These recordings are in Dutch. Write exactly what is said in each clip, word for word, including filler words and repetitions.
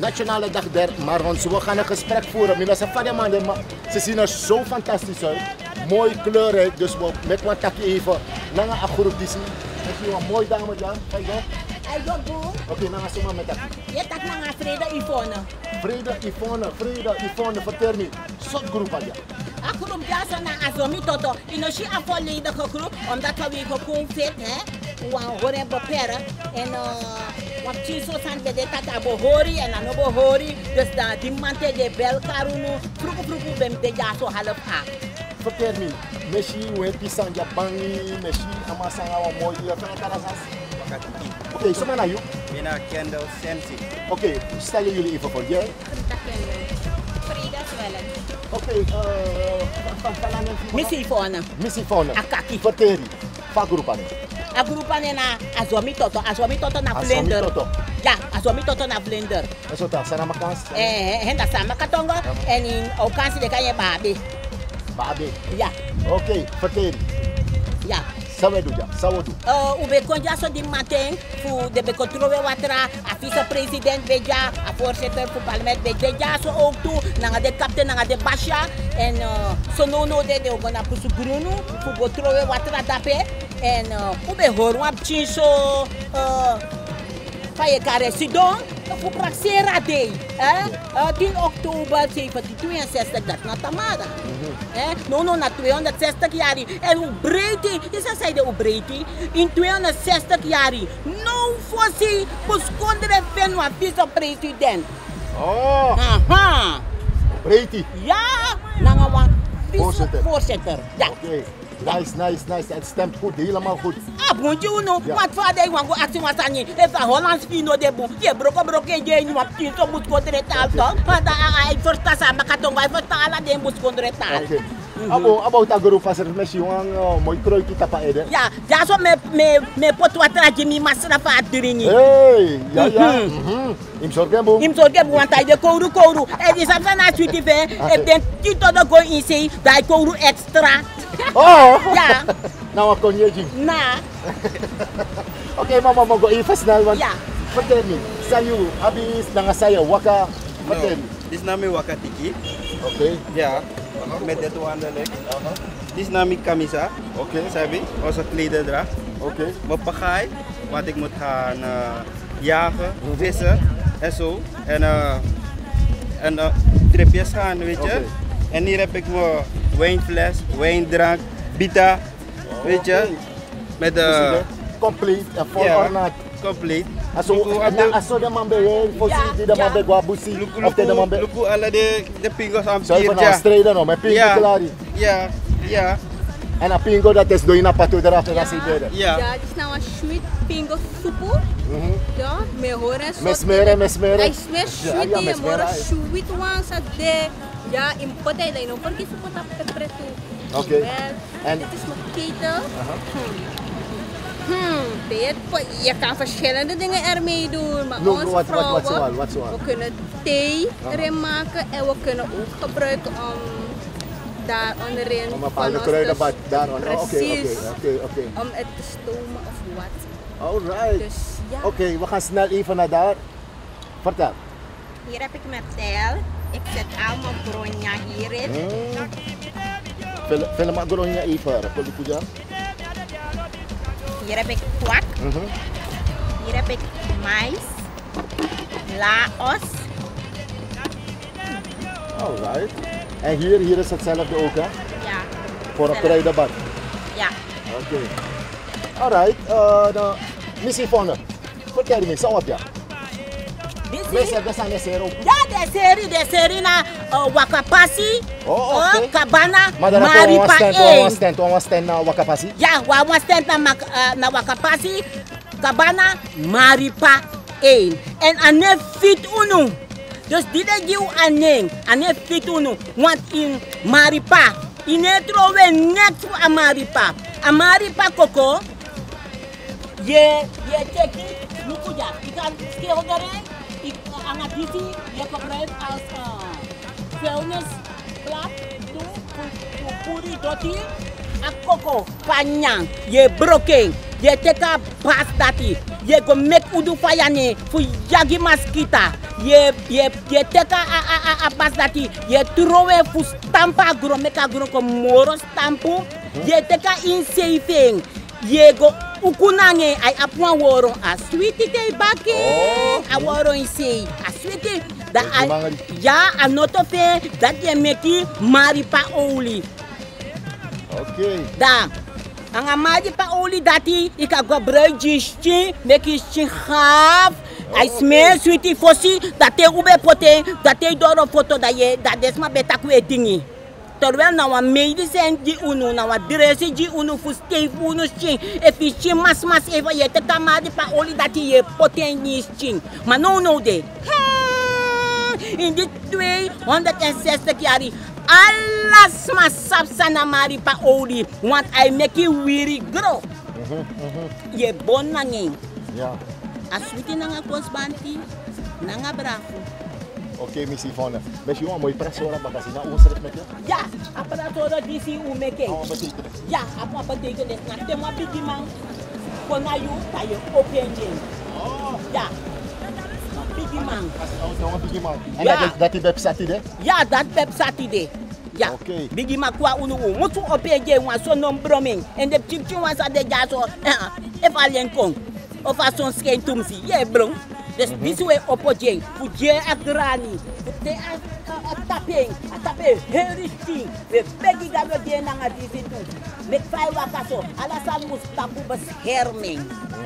nationale dag der Marons. We gaan een gesprek voeren. Mina Safari Mande, ze zien er zo fantastisch uit. Mooi kleurrijk, dus we met wat takje even naar een groep die zien. Ik zie een mooi dame daar. Kijk dan. Oké, nou gaan we met dat. Je tak naar Freda Yvonne. Freda Yvonne, Freda Yvonne, vertel me. Soort groep aan jou. Een groep ja, zo naar Azomi Toto. In een schie volledige groep, omdat we weer gewoon fit, hè. We horen beperken. En wat je zo zijn bij de tak abohori en dan abohori. Dus dat die man de bel karunu. Vroeg vroeg ben de ja zo half aan. Vertel me, misschien hoe heb je Sanja Bangi, misschien Amasanga wa mooi, je vindt het alles. Oké, zo maar naar jou. Mina Kendall Sensi. Oké, okay, stel je jullie even voor. Jij? Frida Zwellen. Oké, eh... Missie Yvonne. Missie Yvonne. Akaki. Vertel je, van groep aan. A groep aan na Azomi Toto. Azomi Toto na Vlinder. Azomi Toto. Ja, Azomi Toto na Vlinder. En zo dat, zijn er maar kans? Eh, hen dat samen katongo. En in okansi de kan je babi. Babi? Ja. Oké, okay, vertel je. Ja. Sawe doe ja, sawe doe. Uh, ube konja so di matin fu de be controle watra a vice-president beja, a voorzitter fu parlement beja so ook toe nanga de captain nanga de basha en uh, so no no de de ogona pusu grunu fu controle watra dape en uh, ube horwa chinso uh, faye kare sidon fu praxera day eh uh, tien oktober zeventien tweeënzestig dat na tamada. Eh, no, no, na tweehonderdzestig jaar. En hoe breed die, is dat zij de hoe breed die? In tweehonderdzestig jaar. No, fossi, buskondere ven wa vice-president. Oh. Aha. Breed die? Ja, nanga wa voorzitter. Voorzitter. Ja. Oké. Okay. Nice, nice, nice. Het stemt goed, helemaal goed. Ah, bonjour, no. Wat vader wango actie was aan je. Even Hollands vino de boe. Je broko broko je nu op tien zo moet kondre taal toch? Maar daar hij versta sa makatong wij versta ala de moet kondre taal. Oké. Abo abo ta groep as er messi wang mooi kroiki tapa ede. Ja, ja so me me me pot watra Jimmy Masra fa adringi. Hey, ja ja. Mhm. Im sorge bo. Im sorge bo want de kouru kouru. E di sabsa na tweety fe e den tito do go in say dai kouru extra. Oh. Ja. Nou wat kon je zien? Na. Oké, mama mo go even snel want. Ja. Vertel me, sayu habis nanga saya waka. Vertel. Dit is nami Wakatiki. Oké. Ja. Met dit wandelen. Dit is nami Kamisa. Oké. Sabi, onze klederdracht. Oké. Mijn pagaai, wat ik moet gaan uh, jagen, vissen en zo. En, uh, en uh, tripjes gaan, weet je. Okay. En hier heb ik mijn wijnfles, wijndrank, bita, weet je. Okay. Met de... Uh, complete en vol ja, ornaat. Complete. Aso aso de man be fosi de man be guabusi of de man be. Luku alle de de pingos aan pier. Zo van strijden no, met pingo klari. Ja, ja. En a pingo dat is doina patu de raft dat ze Ja. Ja, dit is nou een sweet pingo soepo. Mhm. Ja, me horen zo. Mesmere, mesmere. Hij smeert sweet die, je hoort sweet one sa de. Ja, in potai dai no, porque su pota preto. Oké. En dit is mijn ketel. Hmm, weet je kan verschillende dingen ermee doen, maar Look, onze what, vrouwen, what, what, what, what, we kunnen thee erin maken en we kunnen ook gebruiken om daar onderin om een bepaalde kruidenbad daar on. Precies, oké, oké, oké. om het te stomen of wat. Alright. Dus, ja. Oké, okay, we gaan snel even naar daar. Vertel. Hier heb ik mijn tel. Ik zet al mijn bronja hierin. Hmm. Film, film agronja even, Poli Puja. Hier heb ik kwak. Mm -hmm. Hier heb ik mais, laos. Alright. En hier, hier is hetzelfde ook, hè? Ja. Voor een kruidenbad. Ja. Oké. Okay. Alright. Uh, nou, Missie Fonne, vertel me, zo wat ja. Deze is een serie. Ja, de serie, de serie na uh, Wakapasi, oh, okay. uh, Cabana, Maripa één. Wat stand, wat stand na Wakapasi? Ja, wat stand na, uh, na Wakapasi, Cabana, Maripa één. En ane fit unu. Dus dit is jouw ane, ane fit unu. Want in Maripa, in het trouwe net voor Amaripa. Amaripa koko, je, je teki, nukuja, je kan schilderen. Ik aan het diti, je gebruikt als uh, vuilnisblad, voor puri doti, a coco, panyang, je broken, je teka pas dati, je go make udu fayane fu yagi maskita. Je je je teka a a a a pas dati. Je trowe fu stampa gro meka gro ko moro stampu. Je teka in saving. Je go ukunange ay apwa woro a sweetie te baki. A woro in say a sweetie. Da ja anoto fe dat je meki maripa oli. Okay. Da anga maripa oli dati ika go bruidje meki shin half. I smell sweetie fossi dat te ube pote dat te doro foto da je dat desma beta ku etingi. Terwijl na wa medicijn die unu na wa dressing die unu fu stay unu shin if you shin mas mas eva je te kamadi pa oli dat je poten ni shin. Maar no no de. In die tweehonderdzestig jaar, alles maar sapsana mari pa oli, want I make it really grow. Je bon nanging. Ja. Aswiti nanga kosbanti, nanga bravo. Oké, missie van. Met je mooi pressora bagasi na uusret met je? Ja, apparatora D C U make. Wat betekent het? Ja, apa betekent het? Na tema bigi man, kona you ta je open ding. Ja. Bigi man. Als bigi man. En Ja. dat dat die web Saturday? Ja, dat web Saturday. Ja. Oké. Bigi ma kwa unu u mutu opege wa so non broming. En de chipchi wa sa de ja so. E fa len kon. Of a son skein tumsi. Ye bro. Dus this way opoje. Fu je agrani. Fu te a taping. A taping. Heristi. We begi ga we de na nga disi tu. Met fai wa kaso. Ala sa mus tapu bescherming.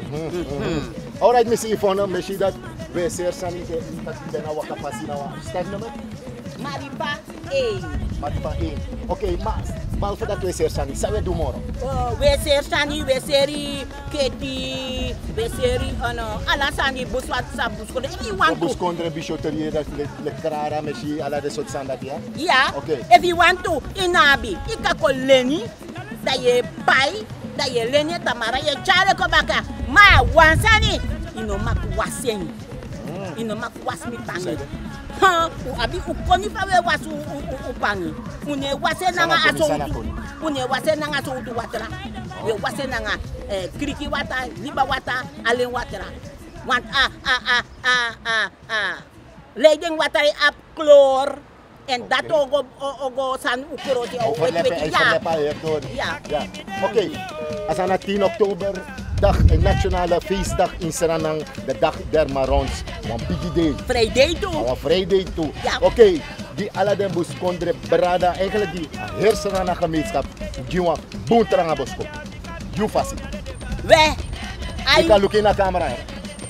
Alright, missie Yvonne, misschien dat we zeer sanite dat we nou wat passie nou stagnament. Maripa één. Maripa één. Oké, maar behalve dat we zeer sanite, zou we doen morgen? Oh, we zeer sani, we seri keti, we seri ano, ala sani bus wat sa bus ko. If you want Bus to, kondre bijouterie dat le le krara misschien ala de soort sandat ja. yeah. Okay. If you want to, inabi, ika ko leni, da ye pai, da ye leni tamara ye chare ko baka. Ma wansani, ino mak wasen, ino mak wasmi pangi. Ha, u abi u koni fa we wasu u pangi. Une wase nanga aso utu. Une wase nanga aso utu watra. We wase nanga eh, kriki wata, liba wata, alen watra. Want a a a a a a leiding water up chlor en dat ogo ogo san ukrooti o Overleppen, ja. overleppen, je hebt door. Ja. Ja. Oké, als aan het tien oktober, dag, een nationale feestdag in Seranang, de dag der Marons, een biggie day. Friday toe. Een Friday toe. Ja. Oké, okay, die alle bus kondre berada, eigenlijk die hersenana gemeenschap, die wan boontranga bosko. You fast. We Ik kan look in de camera. Hè.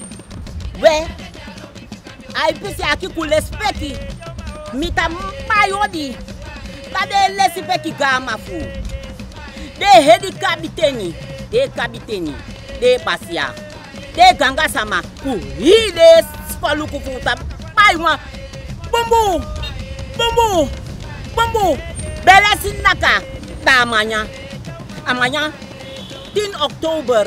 we ai pisi aki kulespeki mita mayodi tade lesipeki gama fu de hedi kabiteni de kabiteni de basia de ganga sama ku hide spaluku futa baywa bumbu bumbu bumbu belesi naka tamanya amanya tien oktober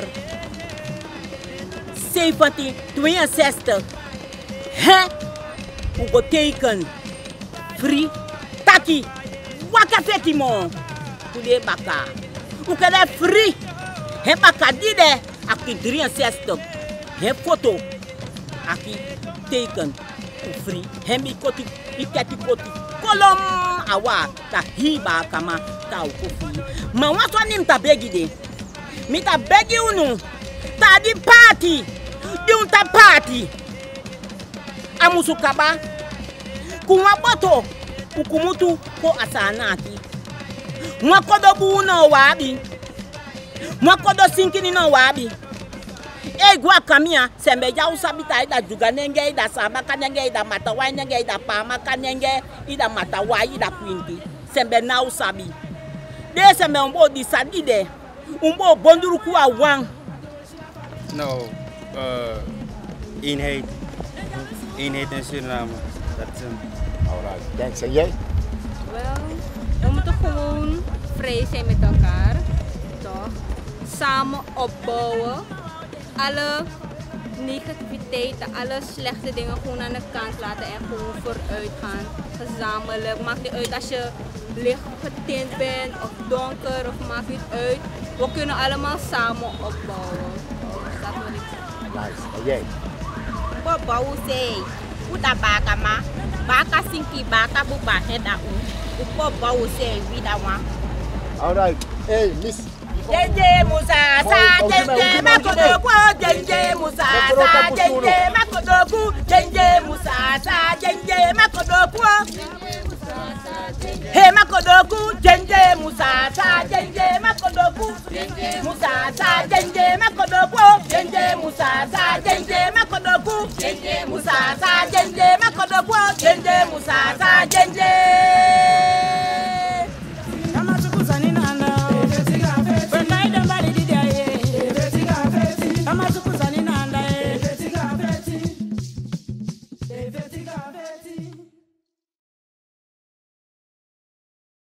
zeventien tweeënzestig. Hè? U go teken. Free. Taki. Waka feti mo. Kude baka. U kade free. He baka dide. Aki drieënzestig. He foto. Aki teken. U free. He mi koti. Iketi koti. Kolom. Awa. Ta hiba kama. Ta u kofi. Ma waswa nim ta begi de. Mi ta begi unu. Ta di party. Di unta party. Amusukaba. Kuma boto. Ukumutu ko asanaki. Mwakodo bu no wabi. Mwakodo sinkini no wabi. E gwa kamia sembe ja usabita ida juga nenge ida sama kanenge ida matawa nenge ida pama kanenge ida matawa ida kwinti. Sembe na usabi. De sembe umbo di sadide. Umbo bonduru kuwa wang. Nou, uh, eenheid. Eenheid in Suriname. Dat is hem. Alright, thanks. En jij? Wel, we moeten gewoon vrij zijn met elkaar. Toch? Samen opbouwen. Alle negativiteiten, alle slechte dingen gewoon aan de kant laten en gewoon vooruit gaan. Gezamenlijk. Maakt niet uit als je licht getint bent of donker of maakt niet uit. We kunnen allemaal samen opbouwen. Dat wil ik zeggen. Nice. Oh, yeah. Bobo say, uda baka ma, baka sinki baka buba heda u. Bobo say vida one. All right. Hey, Miss. Jenje Musa sa jenje makodoku jenje Musa sa jenje makodoku jenje Musa sa jenje makodoku He makodoku jenje Musa sa jenje makodoku Musa sa jenje makodoku jenje Musa sa jenje makodoku jenje Musa sa jenje